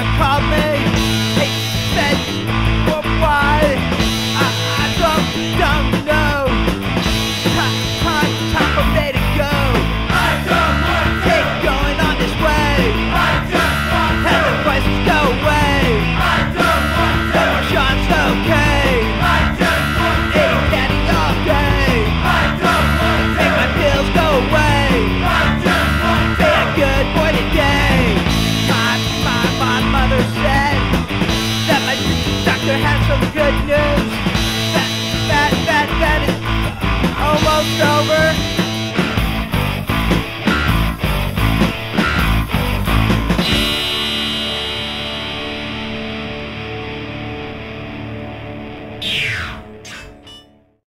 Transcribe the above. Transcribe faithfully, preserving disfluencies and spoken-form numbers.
called me. He said, well, why? I, I don't, don't know. Time, time, time for me to go. I don't want to Keep going on this way. I just want to And the questions go away. I don't want to No more Sean's okay. I just want to Eating candy all day. I don't want to Make my pills go away. I just want Be a good boy today. My, my, my mother said that my doctor had some good news.